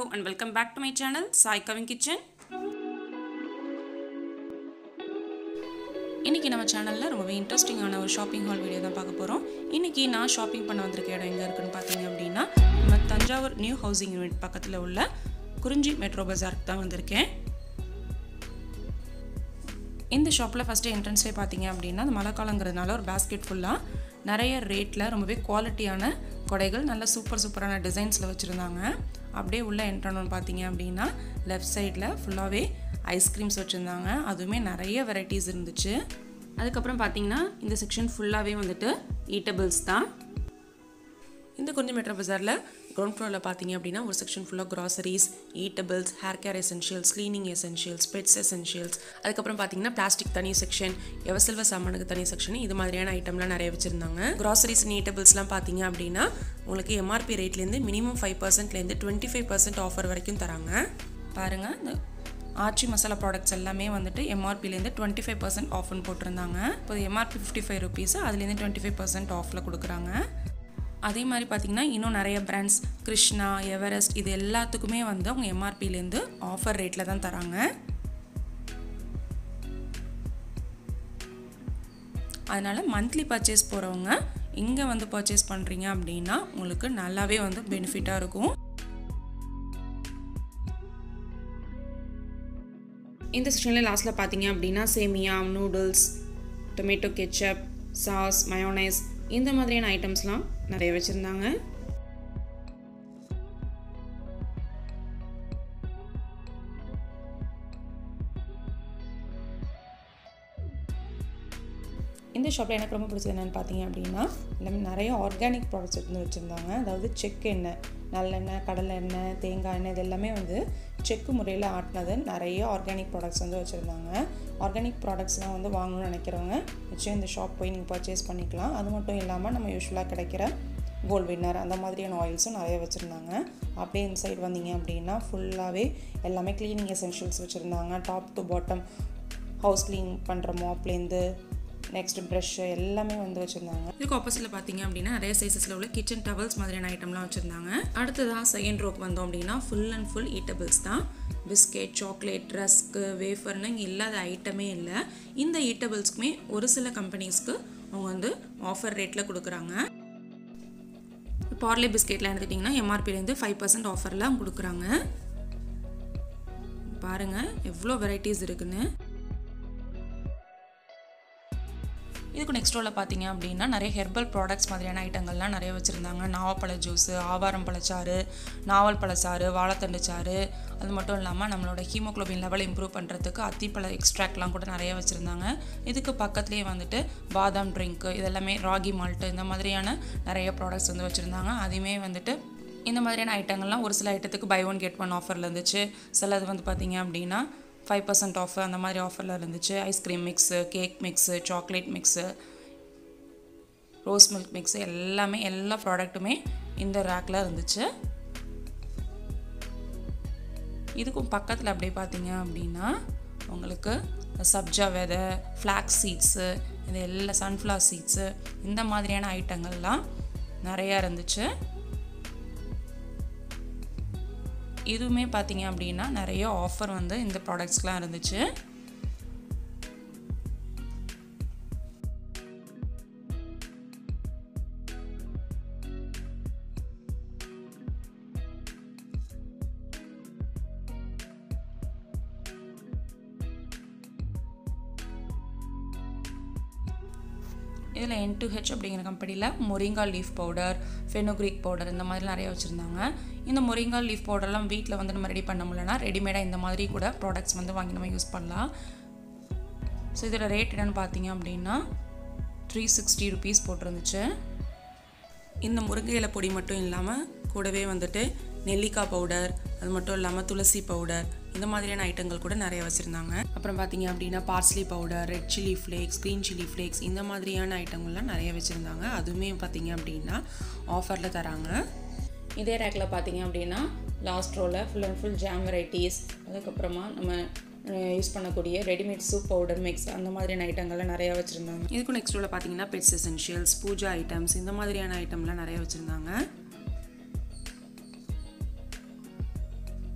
and welcome back to my channel Sai Kavin Kitchen. இன்னைக்கு நம்ம சேனல்ல ரொம்ப இன்ட்ரஸ்டிங்கான ஒரு ஷாப்பிங் ஹால் வீடியோ தான் பார்க்க போறோம். இன்னைக்கு நான் ஷாப்பிங் பண்ண வந்திருக்க இடம் எங்க இருக்குன்னு பாத்தீங்க அப்படினா நம்ம தஞ்சாவூர் நியூ ஹவுசிங் யூனிட் பக்கத்துல உள்ள குறிஞ்சி மெட்ரோ பஜார்க்கு தான் வந்திருக்கேன். இந்த ஷாப்ல ஃபர்ஸ்ட் என்ட்ரன்ஸ்ல பாத்தீங்க அப்படினா அந்த மழைக்காலங்கிறதுனால ஒரு பாஸ்கெட் ஃபுல்லா நிறைய ரேட்ல ரொம்பவே குவாலிட்டியான கொடைகள் நல்ல சூப்பரான டிசைன்ஸ்ல வச்சிருந்தாங்க. அப்படியே உள்ள என்ட்ரன்ஸ் பாத்தீங்க அப்படினா லெஃப்ட் சைடுல ஃபுல்லாவே ஐஸ்கிரீம்ஸ் வச்சிருந்தாங்க. அதுவுமே நிறைய வெரைட்டிஸ் இருந்துச்சு. அதுக்கு அப்புறம் பாத்தீங்கன்னா இந்த செக்ஷன் ஃபுல்லாவே வந்துட்டு ஈட்டபிள்ஸ் தான். இந்த குறிஞ்சி மெட்ரோ பஜார்ல கிரவுண்ட் ஃப்ளோர்ல பாத்தீங்க அப்படினா ஒரு செக்ஷன் ஃபுல்லா groceries, eatables, hair care essentials, cleaning essentials, pets essentials. அதுக்கு அப்புறம் பாத்தீங்கன்னா பிளாஸ்டிக் தனி செக்ஷன், எவசல்வ சாமானுக்கு தனி செக்ஷன், இது மாதிரியான ஐட்டம்லாம் நிறைய வச்சிருந்தாங்க. groceries and eatablesலாம் பாத்தீங்க அப்படினா உங்களுக்கு MRP ரேட்ல இருந்து மினிமம் 5% ல இருந்து 25% ஆஃபர் வரைக்கும் தராங்க. பாருங்க இந்த ஆச்சி மசாலா ப்ராடக்ட்ஸ் எல்லாமே வந்துட்டு MRP ல இருந்து 25% ஆஃப்னு போட்டுருந்தாங்க. இப்போ MRP 55 rupees, அதுல இருந்து 25% ஆஃப்ல கொடுக்குறாங்க. அதே மாதிரி பாத்தீங்கன்னா இன்னும் நிறைய பிராண்ட்ஸ் கிருஷ்ணா, எவரெஸ்ட் இது எல்லாத்துக்குமே வந்து அவங்க MRP ல இருந்து ஆஃபர் ரேட்ல தான் தராங்க. அதனால மந்த்லி பர்ச்சேஸ் போறவங்க இங்க வந்து பர்ச்சேஸ் பண்றீங்க அப்படினா உங்களுக்கு நல்லாவே வந்து பெனிஃபிட்டா இருக்கும். இந்த செக்ஷன்ல லாஸ்ட்ல பாத்தீங்க அப்படினா சேமியா, noodles, tomato ketchup, sauce, mayonnaise இந்த மாதிரியான ஐட்டம்ஸ்லாம் நிறைய வச்சிருந்தாங்க. இந்த ஷாப்ல எனக்கு ரொம்ப பிடிச்சது என்னன்னு பாத்தீங்க அப்படினா எல்லாமே நிறைய ஆர்கானிக் ப்ராடக்ட்ஸ் வந்து வச்சிருந்தாங்க. அதாவது செக் எண்ணெய், நல்லெண்ணெய், கடலை எண்ணெய், தேங்காய் எண்ணெய் இது எல்லாமே வந்து செக்கு முறையில் ஆட்டினது நிறைய ஆர்கானிக் ப்ராடக்ட்ஸ் வந்து வச்சுருந்தாங்க. ஆர்கானிக் ப்ராடக்ட்ஸ்லாம் வந்து வாங்கணும்னு நினைக்கிறவங்க நிச்சயம் இந்த ஷாப் போய் நீங்கள் பர்ச்சேஸ் பண்ணிக்கலாம். அது மட்டும் இல்லாமல் நம்ம யூஸ்வலாக கிடைக்கிற கோல்ட் வின்னர் அந்த மாதிரியான ஆயில்ஸும் நிறைய வச்சுருந்தாங்க. அப்படியே இந்த சைடு வந்தீங்க அப்படின்னா ஃபுல்லாகவே எல்லாமே க்ளீனிங் எசென்ஷியல்ஸ் வச்சுருந்தாங்க. Top to bottom house clean பண்ணுற மாப்லேருந்து நெக்ஸ்ட் ப்ரஷ் எல்லாமே வந்து வச்சுருந்தாங்க. இதுக்கு ஆப்போசிட்டில் பார்த்தீங்க அப்படின்னா நிறைய சைஸஸில் உள்ள கிச்சன் டவல்ஸ் மாதிரியான ஐட்டம்லாம் வச்சுருந்தாங்க. அடுத்ததாக செகண்ட் ரோக்கு வந்தோம் அப்படின்னா ஃபுல் அண்ட் ஃபுல் ஈட்டபிள்ஸ் தான். பிஸ்கெட், சாக்லேட், ரஸ்க்கு, வேஃபர்னு இங்கே இல்லாத ஐட்டமே இல்லை. இந்த ஈட்டபிள்ஸ்க்குமே ஒரு சில கம்பெனிஸ்க்கு அவங்க வந்து ஆஃபர் ரேட்டில் கொடுக்குறாங்க. பார்லே பிஸ்கெட்லாம் எடுத்துட்டிங்கன்னா MRPலேருந்து 5% ஆஃபரில் கொடுக்குறாங்க. பாருங்கள் எவ்வளோ வெரைட்டிஸ் இருக்குன்னு. இதுக்கு நெக்ஸ்ட் ரோவில் பார்த்தீங்க அப்படின்னா நிறைய ஹெர்பல் ப்ராடக்ட்ஸ் மாதிரியான ஐட்டங்கள்லாம் நிறைய வச்சுருந்தாங்க. நாவப்பழ ஜூஸு, ஆவாரம் பழச்சாறு, நாவல் பழச்சாறு, வாழைத்தண்டு சாறு, அது மட்டும் இல்லாமல் நம்மளோட ஹீமோக்ளோபின் லெவல் இம்ப்ரூவ் பண்ணுறதுக்கு அத்திப்பழ எக்ஸ்ட்ராக்ட்லாம் கூட நிறைய வச்சுருந்தாங்க. இதுக்கு பக்கத்துலேயே வந்துட்டு பாதாம் ட்ரிங்க்கு இதெல்லாமே ராகி மால்ட்டு இந்த மாதிரியான நிறைய ப்ராடக்ட்ஸ் வந்து வச்சுருந்தாங்க. அதுவுமே வந்துட்டு இந்த மாதிரியான ஐட்டங்கள்லாம் ஒரு சில ஐட்டத்துக்கு பை ஒன் கெட் ஒன் ஆஃபரில் இருந்துச்சு. சிலது வந்து பார்த்தீங்க அப்படின்னா 5% ஆஃப் அந்த மாதிரி ஆஃபரில் இருந்துச்சு. Ice cream mix, cake mix, chocolate mix, rose milk mix எல்லாமே எல்லா ப்ராடக்ட்டுமே இந்த ரேக்கில் இருந்துச்சு. இதுக்கும் பக்கத்தில் அப்படியே பார்த்தீங்க அப்படின்னா உங்களுக்கு சப்ஜா விதை, ஃப்ளாக்ஸ் சீட்ஸு, இது எல்லா சன்ஃப்ளவர் சீட்ஸு இந்த மாதிரியான ஐட்டங்கள்லாம் நிறையா இருந்துச்சு. இதுவுமே பார்த்தீங்க அப்படின்னா நிறைய ஆஃபர் வந்து இந்த ப்ராடக்ட்ஸ்லாம் இருந்துச்சு. இதில் N2H அப்படிங்கிற கம்பெனியில் moringa leaf powder, fenugreek powder இந்த மாதிரி நிறைய வச்சுருந்தாங்க. இந்த மொரிங்கா லீஃப் பவுடர்லாம் வீட்டில் வந்து நம்ம ரெடி பண்ண முடியலன்னா ரெடிமேடாக இந்த மாதிரி கூட ப்ராடக்ட்ஸ் வந்து வாங்கி நம்ம யூஸ் பண்ணலாம். ஸோ இதோட ரேட் என்னென்னு பார்த்தீங்க அப்படின்னா 360 rupees போட்டிருந்துச்சு. இந்த முருங்கை இலை பொடி மட்டும் இல்லாமல் கூடவே வந்துட்டு நெல்லிக்காய் பவுடர், அது மட்டும் இல்லாமல் துளசி பவுடர் இந்த மாதிரியான ஐட்டங்கள் கூட நிறைய வச்சுருந்தாங்க. அப்புறம் பார்த்தீங்க அப்படின்னா parsley powder, red chilli flakes, green chilli flakes இந்த மாதிரியான ஐட்டங்கள்லாம் நிறைய வச்சுருந்தாங்க. அதுவுமே பார்த்தீங்க அப்படின்னா ஆஃபரில் தராங்க. இதே ரேக்கில் பார்த்தீங்க அப்படின்னா லாஸ்ட் ரோவில் full and full jam varieties, அதுக்கப்புறமா நம்ம யூஸ் பண்ணக்கூடிய ரெடிமேட் சூப் பவுடர் மிக்ஸ் அந்த மாதிரியான ஐட்டங்கள்லாம் நிறையா வச்சுருந்தாங்க. இதுக்கும் நெக்ஸ்ட் ரோவில் பார்த்தீங்கன்னா பெட்ஸ் எசென்ஷியல்ஸ், பூஜா ஐட்டம்ஸ் இந்த மாதிரியான ஐட்டம்லாம் நிறைய வச்சுருந்தாங்க.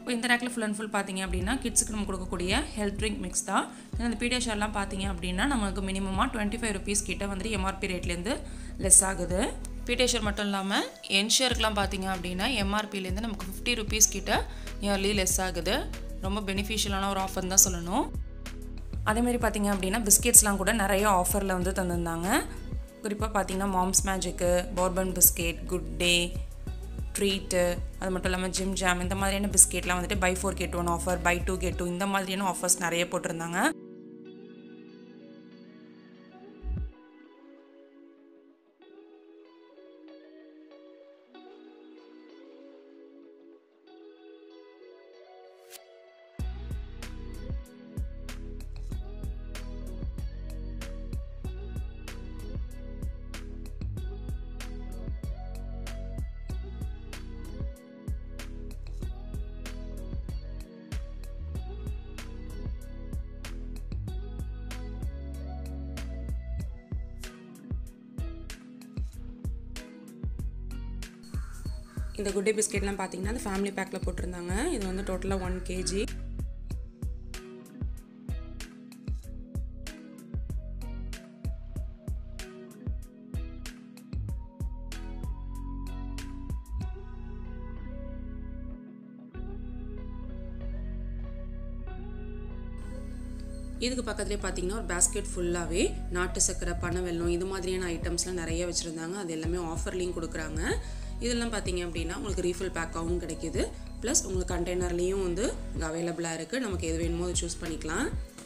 இந்த ரேக்கில் ஃபுல் அண்ட் ஃபுல் பார்த்தீங்க அப்படின்னா கிட்ஸுக்கு நம்ம கொடுக்கக்கூடிய ஹெல்த் ட்ரிங்க் மிக்ஸ் தான். இந்த பீடியாஷர்லாம் பார்த்தீங்க அப்படின்னா நமக்கு மினிமமாக 25 rupees கிட்ட வந்துட்டு எம்ஆர்பி ரேட்லேருந்து லெஸ் ஆகுது. பீடியாஷர் மட்டும் இல்லாமல் என்ஷேருக்குலாம் பார்த்தீங்க அப்படின்னா எம்ஆர்பிலேருந்து நமக்கு 50 rupees கிட்ட இயர்லி லெஸ் ஆகுது. ரொம்ப பெனிஃபிஷியலான ஒரு ஆஃபர் தான் சொல்லணும். அதேமாதிரி பார்த்தீங்க அப்படின்னா பிஸ்கெட்ஸ்லாம் கூட நிறைய ஆஃபரில் வந்து தந்திருந்தாங்க. குறிப்பாக பார்த்தீங்கன்னா Mom's Magic, Bourbon biscuit, Good Day, Treat, அது மட்டும் இல்லாமல் ஜிம் ஜாம் இந்த மாதிரியான பிஸ்கெட்லாம் வந்துட்டு buy 4 get 1 offer, buy 2 get 2 இந்த மாதிரியான ஆஃபர்ஸ் நிறைய போட்டிருந்தாங்க. இந்த குட் டே பிஸ்கெட்லாம் பார்த்தீங்கன்னா அந்த ஃபேமிலி பேக்கில் போட்டிருந்தாங்க. இது வந்து டோட்டலாக 1 kg. இதுக்கு பக்கத்துலேயே பார்த்தீங்கன்னா ஒரு பேஸ்கெட் ஃபுல்லாகவே நாட்டு சக்கரை, பனை வெல்லம் இது மாதிரியான ஐட்டம்ஸ்லாம் நிறைய வச்சுருந்தாங்க. அது எல்லாமே ஆஃபர்லேயும் கொடுக்குறாங்க. இதெல்லாம் பார்த்தீங்க அப்படின்னா உங்களுக்கு ரீஃபில் பேக்காகவும் கிடைக்கிது. ப்ளஸ் உங்களுக்கு கண்டெய்னர்லேயும் வந்து இங்கே அவைலபிளாக இருக்குது. நமக்கு எது வேணுமோ அதை சூஸ் பண்ணிக்கலாம்.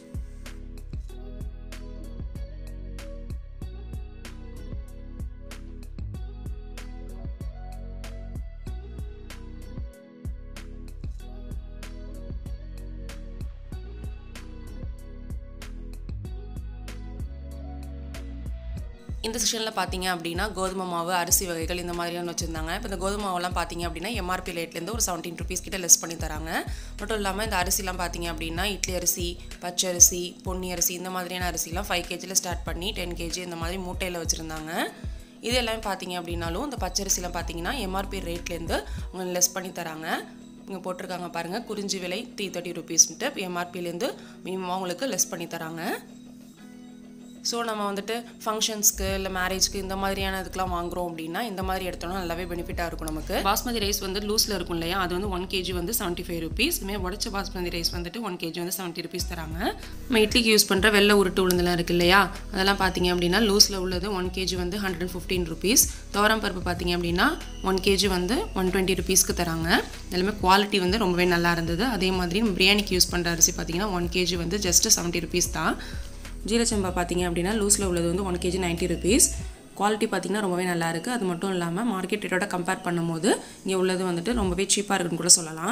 இந்த செக்ஷனில் பார்த்தீங்க அப்படின்னா கோதுமை மாவு, அரிசி வகைகள் இந்த மாதிரியான வச்சுருந்தாங்க. இப்போ இந்த கோதுமை மாவுலாம் பார்த்தீங்க அப்படின்னா எம்ஆர்பி ரேட்லேருந்து ஒரு 17 rupees கிட்ட லெஸ் பண்ணி தராங்க. மட்டும் இல்லாமல் இந்த அரிசிலாம் பார்த்தீங்க அப்படின்னா இட்லி அரிசி, பச்சரிசி, பொன்னி அரிசி இந்த மாதிரியான அரிசிலாம் 5 kgல ஸ்டார்ட் பண்ணி 10 kg இந்த மாதிரி மூட்டையில் வச்சுருந்தாங்க. இது எல்லாமே பார்த்தீங்க அப்படின்னாலும் இந்த பச்சரிசிலாம் பார்த்தீங்கன்னா எம்ஆர்பி ரேட்லேருந்து உங்களுக்கு லெஸ் பண்ணி தராங்க. இங்கே போட்டிருக்காங்க பாருங்கள், குறிஞ்சி விலை 330 rupeesன்ட்டு எம்ஆர்பிலேருந்து மினிமமாக உங்களுக்கு லெஸ் பண்ணி தராங்க. ஸோ நம்ம வந்துட்டு ஃபங்க்ஷன்ஸ்க்கு இல்லை மேரேஜ்க்கு இந்த மாதிரியான இதுக்கெலாம் வாங்குகிறோம் அப்படின்னா இந்த மாதிரி எடுத்தோம்னா நல்லாவே பெனிஃபிட்டாக இருக்கும் நமக்கு. பாஸ்மதி ரைஸ் வந்து லூஸில் இருக்கும் இல்லையா, அது வந்து 1 kg வந்து 75 rupees. இதுமாதிரி உடச்ச பாஸ்மதி ரைஸ் வந்துட்டு 1 kg வந்து 70 rupees தராங்க. நம்ம இட்லிக்கு யூஸ் பண்ணுற வெள்ளை உருட்டு உளுந்தெல்லாம் இருக்குது இல்லையா, அதெல்லாம் பார்த்தீங்க அப்படின்னா லூஸில் உள்ளது 1 kg வந்து 115 rupees. துவரம் பருப்பு பார்த்தீங்க அப்படின்னா 1 kg வந்து 120 rupeesக்கு தராங்க. எல்லாமே குவாலிட்டி வந்து ரொம்பவே நல்லா இருந்தது. அதே மாதிரி நம்ம பிரியாணிக்கு யூஸ் பண்ணுற அரிசி பார்த்தீங்கன்னா 1 kg வந்து ஜஸ்ட் 70 rupees தான். ஜீரச்சம்பா பார்த்தீங்க அப்படின்னா லூஸில் உள்ளது வந்து 1 kg 90 rupees. குவாலிட்டி பார்த்தீங்கன்னா ரொம்பவே நல்லா இருக்குது. அது மட்டும் இல்லாமல் மார்க்கெட் ரேட்டோட கம்பேர் பண்ணும்போது இங்கே உள்ளது வந்துட்டு ரொம்பவே சீப்பாக இருக்குன்னு கூட சொல்லலாம்.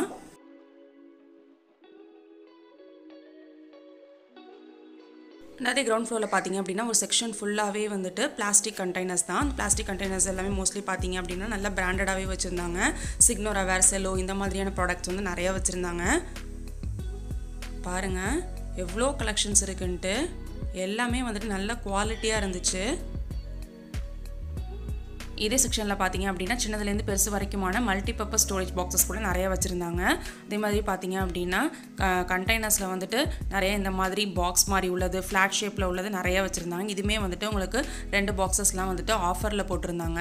அதே கிரவுண்ட் ஃப்ளோரில் பார்த்தீங்க அப்படின்னா ஒரு செக்ஷன் ஃபுல்லாகவே வந்துட்டு பிளாஸ்டிக் கண்டெய்னர்ஸ் தான். பிளாஸ்டிக் கண்டெய்னர்ஸ் எல்லாமே மோஸ்ட்லி பார்த்தீங்க அப்படின்னா நல்லா பிராண்டடாகவே வச்சுருந்தாங்க. சிக்னோரா, வேர்செலோ இந்த மாதிரியான ப்ராடக்ட்ஸ் வந்து நிறையா வச்சுருந்தாங்க. பாருங்கள் எவ்வளோ கலெக்ஷன்ஸ் இருக்குன்ட்டு. எல்லாமே வந்துட்டு நல்ல குவாலிட்டியாக இருந்துச்சு. இதே செக்ஷனில் பார்த்தீங்க அப்படின்னா சின்னதுலேருந்து பெருசு வரைக்குமான மல்டிபர்பஸ் ஸ்டோரேஜ் பாக்ஸஸ் கூட நிறையா வச்சுருந்தாங்க. அதே மாதிரி பார்த்தீங்க அப்படின்னா கண்டெய்னர்ஸில் வந்துட்டு நிறைய இந்த மாதிரி பாக்ஸ் மாதிரி உள்ளது, ஃப்ளாட் ஷேப்பில் உள்ளது நிறையா வச்சுருந்தாங்க. இதுவுமே வந்துட்டு உங்களுக்கு 2 பாக்ஸஸ்லாம் வந்துட்டு ஆஃபரில் போட்டிருந்தாங்க.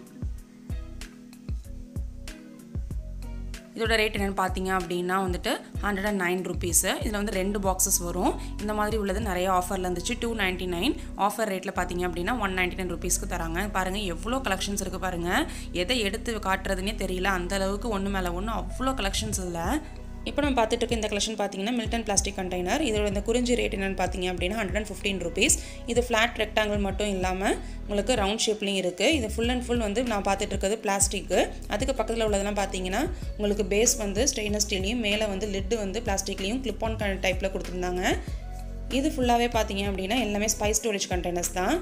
இதோட ரேட் என்னென்னு பார்த்தீங்க அப்படின்னா வந்துட்டு 109 rupees. இதில் வந்து 2 பாக்ஸஸ் வரும். இந்த மாதிரி உள்ளது நிறைய ஆஃபரில் இருந்துச்சு. 299 ஆஃபர் ரேட்டில் பார்த்தீங்க அப்படின்னா 199 rupeesக்கு தராங்க. பாருங்கள் எவ்வளோ கலெக்ஷன்ஸ் இருக்குது பாருங்கள். எதை எடுத்து காட்டுறதுனே தெரியல, அந்தளவுக்கு ஒன்று மேலே ஒன்று அவ்வளோ கலெக்ஷன்ஸ் இல்லை. இப்போ நம்ம பார்த்துட்டு இருக்க இந்த கலெக்ஷன் பார்த்தீங்கன்னா மில்டன் பிளாஸ்டிக் கண்டெய்னர். இதோட இந்த குறிஞ்சி ரேட் என்னென்னு பார்த்தீங்க அப்படின்னா 115 rupees. இது ஃப்ளாட் ரெக்டாங்கிள் மட்டும் இல்லாமல் உங்களுக்கு ரவுண்ட் ஷேப்லையும் இருக்குது. இது ஃபுல் அண்ட் ஃபுல் வந்து நான் பார்த்துட்டு இருக்கிறது பிளாஸ்டிக்கு. அதுக்கு பக்கத்தில் உள்ளதெல்லாம் பார்த்தீங்கன்னா உங்களுக்கு பேஸ் வந்து ஸ்டெயின்லெஸ் ஸ்டீல்லையும் மேலே வந்து லிட்டு வந்து பிளாஸ்டிக்லேயும் கிளிப் ஆன் டைப்பில் கொடுத்துருந்தாங்க. இது ஃபுல்லாகவே பார்த்தீங்க அப்படின்னா எல்லாமே ஸ்பைஸ் ஸ்டோரேஜ் கண்டெய்னர்ஸ் தான்.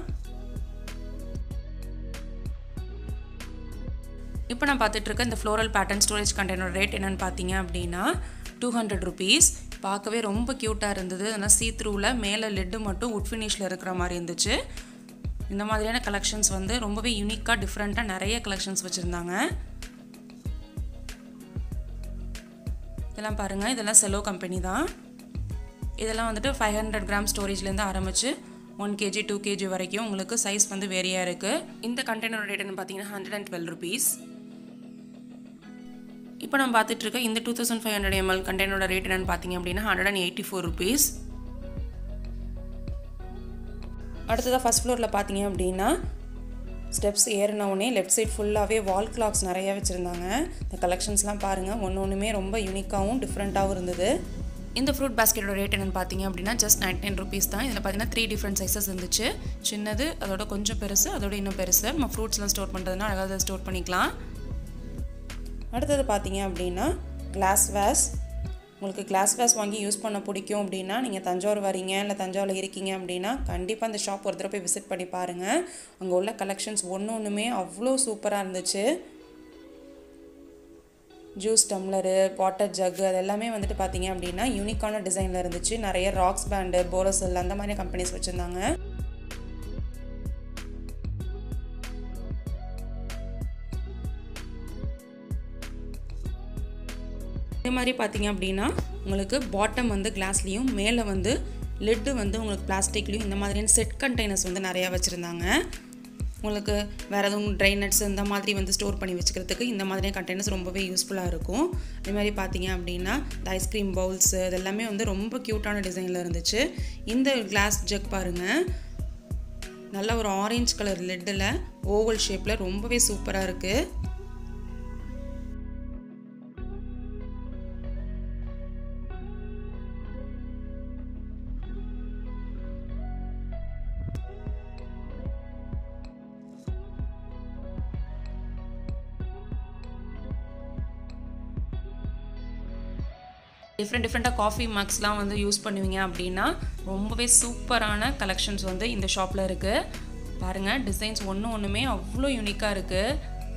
இப்போ நான் பார்த்துட்டு இருக்க இந்த floral pattern storage container rate என்னென்னு பார்த்தீங்க அப்படின்னா 200 rupees. பார்க்கவே ரொம்ப க்யூட்டாக இருந்தது. அதனால் சீத்ரூவில் மேலே லெட்டு மட்டும் உட் ஃபினிஷில் இருக்கிற மாதிரி இருந்துச்சு. இந்த மாதிரியான கலெக்ஷன்ஸ் வந்து ரொம்பவே யூனிக்காக டிஃப்ரெண்ட்டாக நிறைய கலெக்ஷன்ஸ் வச்சுருந்தாங்க. இதெல்லாம் பாருங்கள், இதெல்லாம் செலோ கம்பெனி தான். இதெல்லாம் வந்துட்டு 500 கிராம் ஸ்டோரேஜ்லேருந்து ஆரம்பிச்சு 1 kg 2 kg வரைக்கும் உங்களுக்கு சைஸ் வந்து வேரியாக இருக்குது. இந்த கண்டெய்னரோட ரேட்டுன்னு பார்த்தீங்கன்னா 112 rupees. இப்போ நம்ம பார்த்துட்டு இருக்க இந்த 2500 ml கண்டெய்னரோட ரேட் என்னன்னு பார்த்தீங்க அப்படின்னா 184 rupees. அடுத்ததாக ஃபஸ்ட் ஃப்ளோரில் பார்த்தீங்க அப்படின்னா ஸ்டெப்ஸ் ஏறினவுடனே லெஃப்ட் சைட் ஃபுல்லாகவே வால் கிளாக்ஸ் நிறையா வச்சுருந்தாங்க. இந்த கலெக்ஷன்ஸ்லாம் பாருங்கள், ஒன்றுமே ரொம்ப யூனிக்காகவும் டிஃப்ரெண்ட்டாகவும் இருந்தது. இந்த ஃப்ரூட் பாஸ்கெட்டோட ரேட் என்னென்னு பார்த்தீங்க அப்படின்னா ஜஸ்ட் 99 rupees தான். இதில் பார்த்தீங்கன்னா 3 டிஃப்ரெண்ட் சைஸஸ் இருந்துச்சு. சின்னது, அதோட கொஞ்சம் பெருசு, அதோட இன்னும் பெருசு. நம்ம ஃப்ரூட்ஸ்லாம் ஸ்டோர் பண்ணுறதுனா அழகாக ஸ்டோர் பண்ணிக்கலாம். அடுத்தது பார்த்தீங்க அப்படின்னா கிளாஸ் வேஸ். உங்களுக்கு கிளாஸ் வேஸ் வாங்கி யூஸ் பண்ண பிடிக்கும் அப்படின்னா நீங்கள் தஞ்சாவூர் வரீங்க இல்லை தஞ்சாவூரில் இருக்கீங்க அப்படின்னா கண்டிப்பாக அந்த ஷாப் ஒரு தடவை போய் விசிட் பண்ணி பாருங்கள். அங்கே உள்ள கலெக்ஷன்ஸ் ஒன்றுமே அவ்வளோ சூப்பராக இருந்துச்சு. ஜூஸ் டம்ளரு, வாட்டர் ஜக்கு, அது எல்லாமே வந்துட்டு பார்த்தீங்க அப்படின்னா யூனிக்கான டிசைனில் இருந்துச்சு. நிறைய ராக்ஸ் பேண்டு, போரோசில் அந்த மாதிரி கம்பெனிஸ் வச்சுருந்தாங்க. இதே மாதிரி பார்த்தீங்க அப்படின்னா உங்களுக்கு பாட்டம் வந்து கிளாஸ்லேயும் மேலே வந்து லிட்டு வந்து உங்களுக்கு பிளாஸ்டிக்லேயும் இந்த மாதிரியான செட் கண்டெய்னர்ஸ் வந்து நிறையா வச்சுருந்தாங்க. உங்களுக்கு வேறு எதுவும் ட்ரை நட்ஸ் இந்த மாதிரி வந்து ஸ்டோர் பண்ணி வச்சுக்கிறதுக்கு இந்த மாதிரியான கண்டெய்னர்ஸ் ரொம்பவே யூஸ்ஃபுல்லாக இருக்கும். அதே மாதிரி பார்த்தீங்க அப்படின்னா இந்த ஐஸ்கிரீம் பவுல்ஸு இதெல்லாமே வந்து ரொம்ப க்யூட்டான டிசைனில் இருந்துச்சு. இந்த கிளாஸ் ஜக் பாருங்கள், நல்ல ஒரு ஆரஞ்சு கலர் லிட்டில் ஓவல் ஷேப்பில் ரொம்பவே சூப்பராக இருக்குது. டிஃப்ரெண்ட்டாக காஃபி மக்ஸ்லாம் வந்து யூஸ் பண்ணுவீங்க அப்படின்னா ரொம்பவே சூப்பரான கலெக்ஷன்ஸ் வந்து இந்த ஷாப்பில் இருக்குது. பாருங்கள், டிசைன்ஸ் ஒன்றுமே அவ்வளோ யூனிக்காக இருக்குது.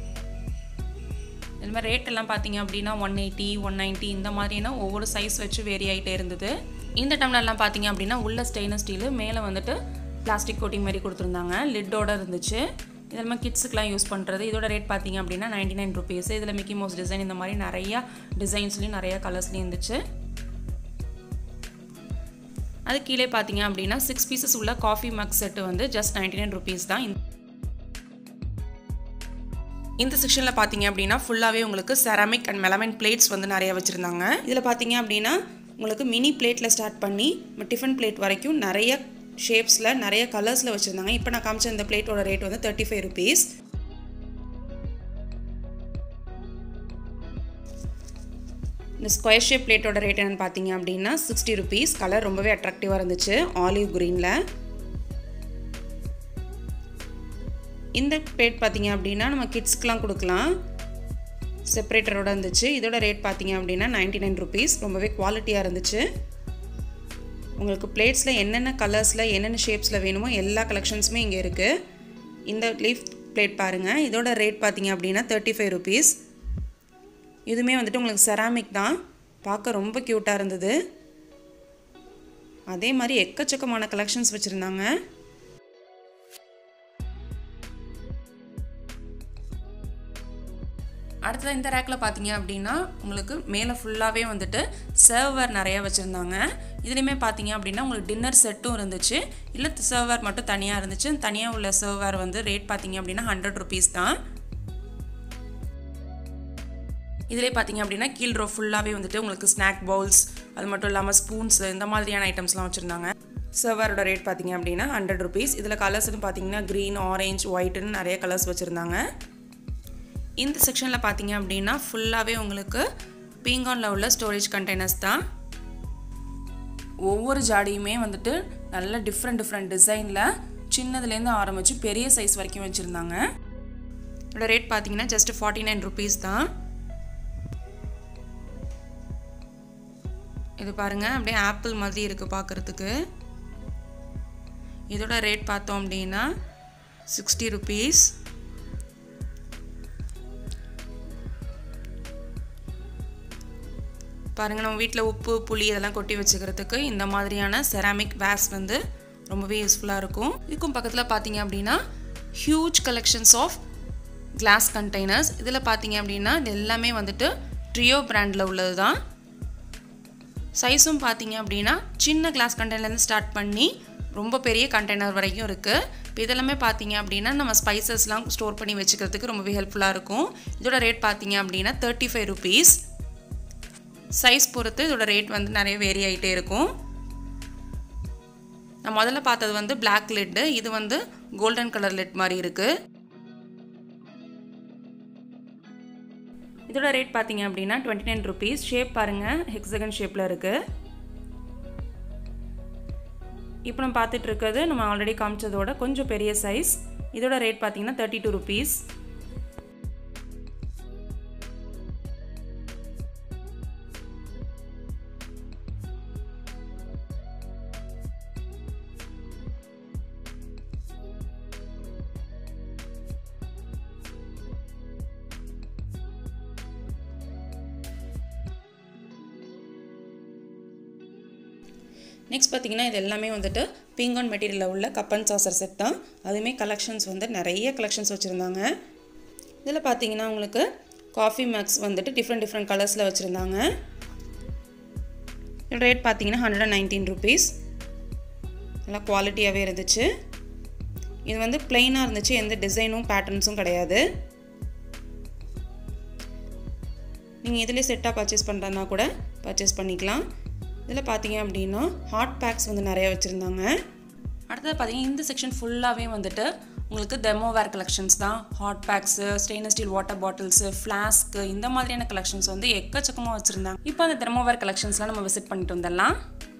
இது மாதிரி ரேட் எல்லாம் பார்த்தீங்க அப்படின்னா 180, 190 இந்த மாதிரினா ஒவ்வொரு சைஸ் வச்சு வேரி ஆகிட்டே இருந்தது. இந்த டம்ளர்லாம் பார்த்தீங்க அப்படின்னா உள்ள ஸ்டெயின்லெஸ் ஸ்டீலு, மேலே வந்துட்டு பிளாஸ்டிக் கோட்டிங் மாதிரி கொடுத்துருந்தாங்க, லிட்டோட இருந்துச்சு. இதெல்லாம் கிட்ஸுக்கெலாம் யூஸ் பண்ணுறது. இதோட ரேட் பார்த்தீங்க அப்படின்னா 99 rupees. இதில் மிக்கி மவுஸ் டிசைன் இந்த மாதிரி நிறையா டிசைன்ஸ்லேயும் நிறையா கலர்ஸ்லேயும் இருந்துச்சு. அது கீழே பார்த்தீங்க அப்படின்னா 6 பீசஸ் உள்ள காஃபி மக் செட்டு வந்து ஜஸ்ட் 99 rupees தான். இந்த செக்ஷனில் பார்த்தீங்க அப்படின்னா ஃபுல்லாகவே உங்களுக்கு செராமிக் அண்ட் மெலமைன் பிளேட்ஸ் வந்து நிறையா வச்சுருந்தாங்க. இதில் பார்த்தீங்க அப்படின்னா உங்களுக்கு மினி பிளேட்டில் ஸ்டார்ட் பண்ணி டிஃபன் பிளேட் வரைக்கும் நிறைய ஷேப்ஸில் நிறைய கலர்ஸில் வச்சுருந்தாங்க. இப்போ நான் காமிச்ச இந்த பிளேட்டோட ரேட் வந்து 35 rupees. இந்த ஸ்கொயர் ஷேப் பிளேட்டோட ரேட் என்னென்னு பார்த்தீங்க அப்படின்னா 60 rupees. கலர் ரொம்பவே அட்ராக்டிவாக இருந்துச்சு, ஆலிவ் க்ரீனில். இந்த பிளேட் பார்த்தீங்க அப்படின்னா நம்ம கிட்ஸ்க்கெலாம் கொடுக்கலாம், செப்பரேட்டரோட இருந்துச்சு. இதோட ரேட் பார்த்தீங்க அப்படின்னா 99 rupees. ரொம்பவே குவாலிட்டியாக இருந்துச்சு. உங்களுக்கு பிளேட்ஸில் என்னென்ன கலர்ஸில் என்னென்ன ஷேப்ஸில் வேணுமோ எல்லா கலெக்ஷன்ஸுமே இங்கே இருக்குது. இந்த லீஃப் பிளேட் பாருங்கள், இதோட ரேட் பார்த்தீங்க அப்படின்னா 35 rupees. இதுவுமே வந்துட்டு உங்களுக்கு செராமிக் தான், பார்க்க ரொம்ப க்யூட்டாக இருந்தது. அதே மாதிரி எக்கச்சக்கமான கலெக்ஷன்ஸ் வச்சுருந்தாங்க. அடுத்தது இந்த ரேக்கில் பார்த்தீங்க அப்படின்னா உங்களுக்கு மேலே ஃபுல்லாகவே வந்துட்டு சர்வர் நிறையா வச்சுருந்தாங்க. இதுலேயுமே பார்த்தீங்க அப்படின்னா உங்களுக்கு டின்னர் செட்டும் இருந்துச்சு, இல்லை சர்வர் மட்டும் தனியாக இருந்துச்சு. தனியாக உள்ள சர்வர் வந்து ரேட் பார்த்தீங்க அப்படின்னா 100 rupees தான். இதிலே பார்த்தீங்க அப்படின்னா கீழ் ரோ ஃபுல்லாகவே வந்துட்டு உங்களுக்கு ஸ்நாக் பவுல்ஸ், அது மட்டும் இல்லாமல் ஸ்பூன்ஸ் இந்த மாதிரியான ஐட்டம்ஸ்லாம் வச்சுருந்தாங்க. சர்வரோட ரேட் பார்த்தீங்க அப்படின்னா 100 rupees. இதில் கலர்ஸ்னு பார்த்தீங்கன்னா க்ரீன், ஆரஞ்ச், ஒயிட்டுன்னு நிறைய கலர்ஸ் வச்சுருந்தாங்க. இந்த செக்ஷனில் பார்த்தீங்க அப்படின்னா ஃபுல்லாகவே உங்களுக்கு பீங்கானில் உள்ள ஸ்டோரேஜ் கண்டெய்னர்ஸ் தான். ஒவ்வொரு ஜாடியுமே வந்துட்டு நல்ல டிஃப்ரெண்ட் டிசைனில் சின்னதுலேருந்து ஆரம்பித்து பெரிய சைஸ் வரைக்கும் வச்சுருந்தாங்க. இதோட ரேட் பார்த்தீங்கன்னா ஜஸ்ட் 49 rupees தான். இது பாருங்கள், அப்படியே ஆப்பிள் மாதிரி இருக்குது பார்க்குறதுக்கு. இதோட ரேட் பார்த்தோம் அப்படின்னா 60 rupees. பாருங்கள், நம்ம வீட்டில் உப்பு, புளி இதெல்லாம் கொட்டி வச்சுக்கிறதுக்கு இந்த மாதிரியான செராமிக் வேஸ் வந்து ரொம்பவே யூஸ்ஃபுல்லாக இருக்கும். இதுக்கும் பக்கத்தில் பார்த்தீங்க அப்படின்னா huge collections of glass containers. இதில் பார்த்தீங்க அப்படின்னா இது எல்லாமே வந்துட்டு ட்ரியோ பிராண்டில் உள்ளது தான். சைஸும் பார்த்தீங்க அப்படின்னா சின்ன கிளாஸ் கண்டெய்னர்லேருந்து ஸ்டார்ட் பண்ணி ரொம்ப பெரிய கண்டெய்னர் வரைக்கும் இருக்குது. இப்போ இதெல்லாமே பார்த்தீங்க அப்படின்னா நம்ம ஸ்பைசஸ்லாம் ஸ்டோர் பண்ணி வச்சுக்கிறதுக்கு ரொம்பவே ஹெல்ப்ஃபுல்லாக இருக்கும். இதோட ரேட் பார்த்தீங்க அப்படின்னா 35 rupees. சைஸ் பொறுத்து இதோட ரேட் வந்து நிறைய வேரி ஆகிட்டே இருக்கும். நான் முதல்ல பார்த்தது வந்து பிளாக் லிட்டு, இது வந்து கோல்டன் கலர் லிட் மாதிரி இருக்குது. இதோட ரேட் பார்த்தீங்க அப்படின்னா 29 rupees. ஷேப் பாருங்கள், ஹெக்ஸகன் ஷேப்பில் இருக்குது. இப்போ நம்ம பார்த்துட்டு இருக்கிறது நம்ம ஆல்ரெடி காமிச்சதோட கொஞ்சம் பெரிய சைஸ். இதோட ரேட் பார்த்தீங்கன்னா 32 rupees. நெக்ஸ்ட் பார்த்தீங்கன்னா இது எல்லாமே வந்துட்டு பிங்கான் மெட்டீரியலில் உள்ள கப் அண்ட் சாசர் செட் தான். அதுவுமே கலெக்ஷன்ஸ் வந்து நிறைய கலெக்ஷன்ஸ் வச்சுருந்தாங்க. இதில் பார்த்தீங்கன்னா உங்களுக்கு காஃபி மேக்ஸ் வந்துட்டு டிஃப்ரெண்ட் கலர்ஸில் வச்சுருந்தாங்க. ரேட் பார்த்தீங்கன்னா 119 rupees. நல்லா குவாலிட்டியாகவே இருந்துச்சு. இது வந்து பிளெயினாக இருந்துச்சு, எந்த டிசைனும் பேட்டர்ன்ஸும் கிடையாது. நீங்கள் இதிலே செட்டாக பர்ச்சேஸ் பண்ணுறதுனா கூட பர்ச்சேஸ் பண்ணிக்கலாம். இதில் பார்த்தீங்க அப்படின்னா ஹாட் பேக்ஸ் வந்து நிறைய வச்சுருந்தாங்க. அடுத்தது பார்த்தீங்கன்னா இந்த செக்ஷன் ஃபுல்லாகவே வந்துட்டு உங்களுக்கு தெர்மோவேர் கலெக்ஷன்ஸ் தான். Hot packs, stainless steel water bottles, flask, இந்த மாதிரியான கலெக்ஷன்ஸ் வந்து எக்கச்சக்கமாக வச்சுருந்தாங்க. இப்போ அந்த தெர்மோவேர் கலெக்ஷன்ஸ்லாம் நம்ம விசிட் பண்ணிட்டு வந்துடலாம்.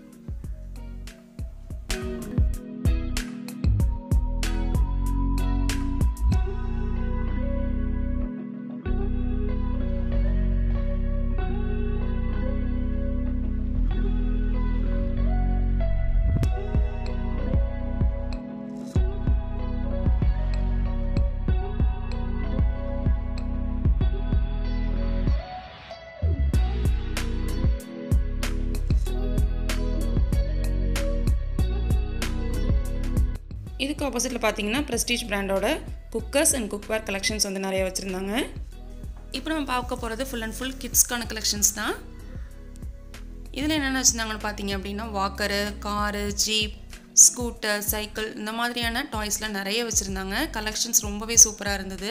இதுக்கு ஆப்போசிட்டில் பார்த்தீங்கன்னா ப்ரெஸ்டீஜ் பிராண்டோட குக்கர்ஸ் அண்ட் குக்வேர் கலெக்ஷன்ஸ் வந்து நிறைய வச்சுருந்தாங்க. இப்போ நம்ம பார்க்க போகிறது ஃபுல் அண்ட் ஃபுல் கிட்ஸ்க்கான கலெக்ஷன்ஸ் தான். இதில் என்னென்ன வச்சுருந்தாங்கன்னு பார்த்தீங்க அப்படின்னா walker, car, jeep, scooter, cycle, இந்த மாதிரியான டாய்ஸ்லாம் நிறைய வச்சுருந்தாங்க. கலெக்ஷன்ஸ் ரொம்பவே சூப்பராக இருந்தது.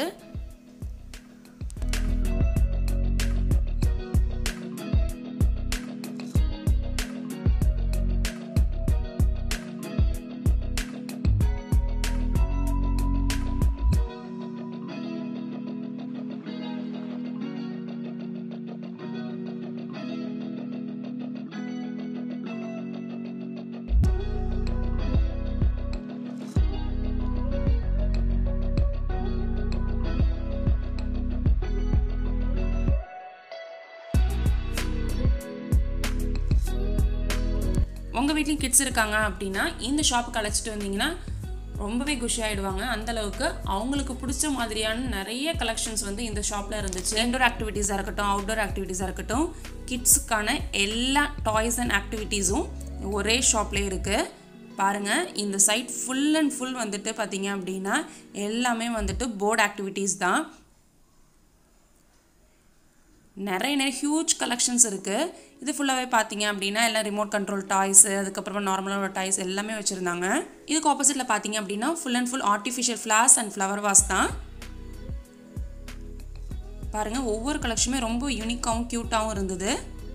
உங்கள் வீட்லேயும் கிட்ஸ் இருக்காங்க அப்படின்னா இந்த ஷாப்புக்கு அழைச்சிட்டு வந்தீங்கன்னா ரொம்பவே குஷி ஆகிடுவாங்க. அந்தளவுக்கு அவங்களுக்கு பிடிச்ச மாதிரியான நிறைய கலெக்ஷன்ஸ் வந்து இந்த ஷாப்பில் இருந்துச்சு. இன்டோர் ஆக்டிவிட்டீஸாக இருக்கட்டும், அவுட்டோர் ஆக்டிவிட்டீஸாக இருக்கட்டும், கிட்ஸுக்கான எல்லா டாய்ஸ் அண்ட் ஆக்டிவிட்டீஸும் ஒரே ஷாப்லேயே இருக்குது. பாருங்கள், இந்த சைட் ஃபுல் அண்ட் ஃபுல் வந்துட்டு பார்த்தீங்க அப்படின்னா எல்லாமே வந்துட்டு போர்டு ஆக்டிவிட்டீஸ் தான். நிறைய ஹியூஜ் கலெக்ஷன்ஸ் இருக்குது. இது ஃபுல்லாகவே பார்த்தீங்க அப்படின்னா எல்லாம் ரிமோட் கண்ட்ரோல் டாய்ஸு, அதுக்கப்புறமா நார்மலான டாய்ஸ் எல்லாமே வச்சுருந்தாங்க. இதுக்கு ஆப்போசிட்டில் பார்த்தீங்க அப்படின்னா full and full artificial flowers and flower vase தான். பாருங்கள், ஒவ்வொரு கலெக்ஷனுமே ரொம்ப யூனிக்காகவும் க்யூட்டாகவும் இருந்தது.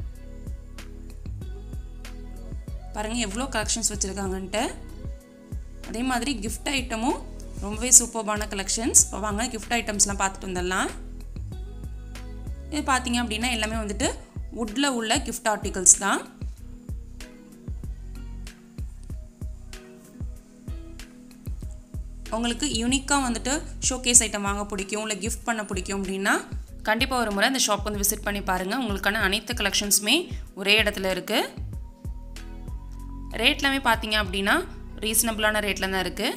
பாருங்கள் எவ்வளோ கலெக்ஷன்ஸ் வச்சுருக்காங்கன்ட்டு. அதே மாதிரி கிஃப்ட் ஐட்டமும் ரொம்பவே சூப்பர்பான கலெக்ஷன்ஸ். இப்போ வாங்க கிஃப்ட் ஐட்டம்ஸ்லாம் பார்த்துட்டு வந்துடலாம். இது பார்த்தீங்க அப்படின்னா எல்லாமே வந்துட்டு வுட்டில் உள்ள கிஃப்ட் ஆர்டிகல்ஸ் தான். உங்களுக்கு யூனிக்காக வந்துட்டு ஷோகேஸ் ஐட்டம் வாங்க பிடிக்கும், இல்லை கிஃப்ட் பண்ண பிடிக்கும் அப்படின்னா கண்டிப்பாக ஒரு முறை இந்த ஷாப் வந்து விசிட் பண்ணி பாருங்கள். உங்களுக்கான அனைத்து கலெக்ஷன்ஸுமே ஒரே இடத்துல இருக்குது. ரேட்லாமே பார்த்தீங்க அப்படின்னா ரீசனபிளான ரேட்டில் தான் இருக்குது.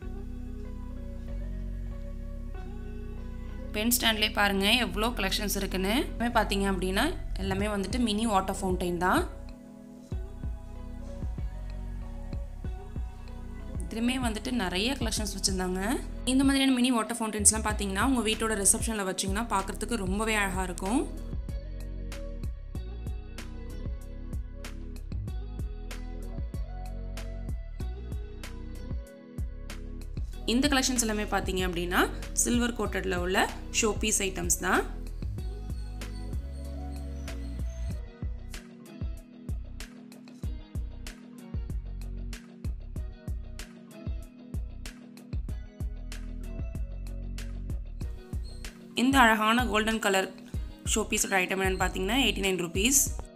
பென் ஸ்டாண்ட்லேயே பாருங்கள் எவ்வளோ கலெக்ஷன்ஸ் இருக்குன்னு. பார்த்தீங்க அப்படின்னா எல்லாமே வந்துட்டு மினி வாட்டர் ஃபவுண்டைன் தான். இதுலேயுமே வந்துட்டு நிறைய கலெக்ஷன்ஸ் வச்சுருந்தாங்க. இந்த மாதிரியான மினி வாட்டர் ஃபவுண்டைன்ஸ்லாம் பார்த்தீங்கன்னா உங்கள் வீட்டோட ரிசப்ஷனில் வச்சிங்கன்னா பார்க்குறதுக்கு ரொம்பவே அழகாக இருக்கும். இந்த கலெக்ஷன்ஸ் எல்லாமே பார்த்தீங்க அப்படின்னா சில்வர் கோட்டட்ல உள்ள ஷோ பீஸ் ஐட்டம்ஸ் தான். இந்த அழகான கோல்டன் கலர் ஷோ பீஸோட ஐட்டம் என்னன்னு பார்த்தீங்கன்னா 89 rupees.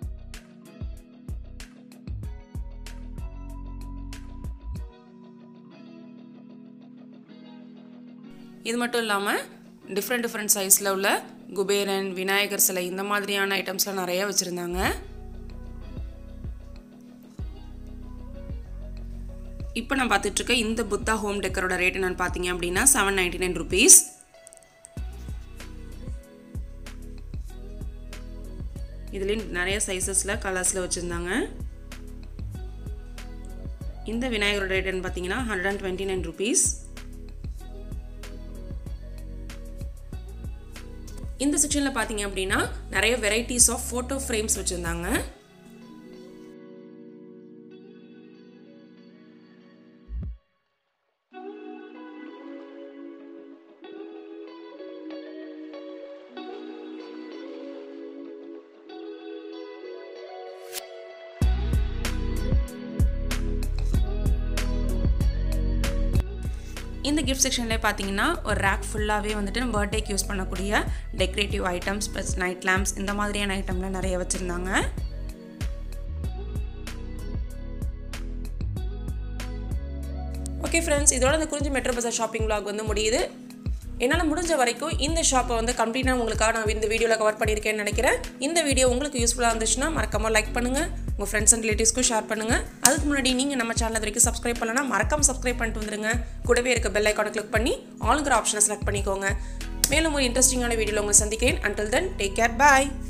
இது மட்டும் இல்லாமல் டிஃப்ரெண்ட் சைஸில் உள்ள குபேரன், விநாயகர் சிலை இந்த மாதிரியான ஐட்டம்ஸ்லாம் நிறைய வச்சுருந்தாங்க. இப்போ நான் பார்த்துட்ருக்க இந்த புத்தா ஹோம் டெக்கரோட ரேட் என்னன்னு பார்த்தீங்க அப்படின்னா 799 rupees. இதுலேயும் நிறைய சைஸஸில் கலர்ஸில் வச்சுருந்தாங்க. இந்த விநாயகரோட ரேட்னு பார்த்தீங்கன்னா 129 rupees. இந்த செக்ஷனில் பார்த்தீங்க அப்படின்னா நிறைய வெரைட்டிஸ் ஆஃப் ஃபோட்டோ ஃப்ரேம்ஸ் வச்சுருந்தாங்க. இந்த கிஃப்ட் செக்ஷன்ல பார்த்தீங்கன்னா ஒரு ரேக் ஃபுல்லாகவே வந்துட்டு நம்ம பர்த்டேக்கு யூஸ் பண்ணக்கூடிய decorative items plus night lamps இந்த மாதிரியான ஐட்டம்லாம் நிறைய வச்சுருந்தாங்க. ஓகே ஃப்ரெண்ட்ஸ், இதோட இந்த குறிஞ்சி மெட்ரோ பஜார் ஷாப்பிங் vlog வந்து முடியுது. என்னால் முடிஞ்ச வரைக்கும் இந்த ஷாப்பை வந்து கம்ப்ளீட்டாக உங்களுக்காக நான் இந்த வீடியோவில் கவர் பண்ணியிருக்கேன்னு நினைக்கிறேன். இந்த வீடியோ உங்களுக்கு யூஸ்ஃபுல்லாக இருந்துச்சுன்னா மறக்காமல் லைக் பண்ணுங்கள், உங்கள் ஃப்ரெண்ட்ஸ் அண்ட் ரிலேட்டிவ்ஸ்க்கும் ஷேர் பண்ணுங்கள். அதுக்கு முன்னாடி நீங்கள் நம்ம சேனல் வரைக்கும் சப்ஸ்கிரைப் பண்ணலன்னா மறக்காமல் சப்ஸ்கிரைப் பண்ணிட்டு வந்துருங்க. கூடவே இருக்க பெல் ஐக்கானை கிளிக் பண்ணி ஆளுங்கிற ஆப்ஷனை செலக்ட் பண்ணிக்கோங்க. மேலும் ஒரு இன்ட்ரெஸ்டிங்கான வீடியோவில் உங்களை சந்திக்கிறேன். Until then, take care, bye.